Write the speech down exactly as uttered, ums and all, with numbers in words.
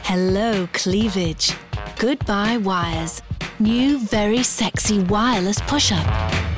Hello, cleavage. Goodbye, wires. New, very sexy wireless push-up.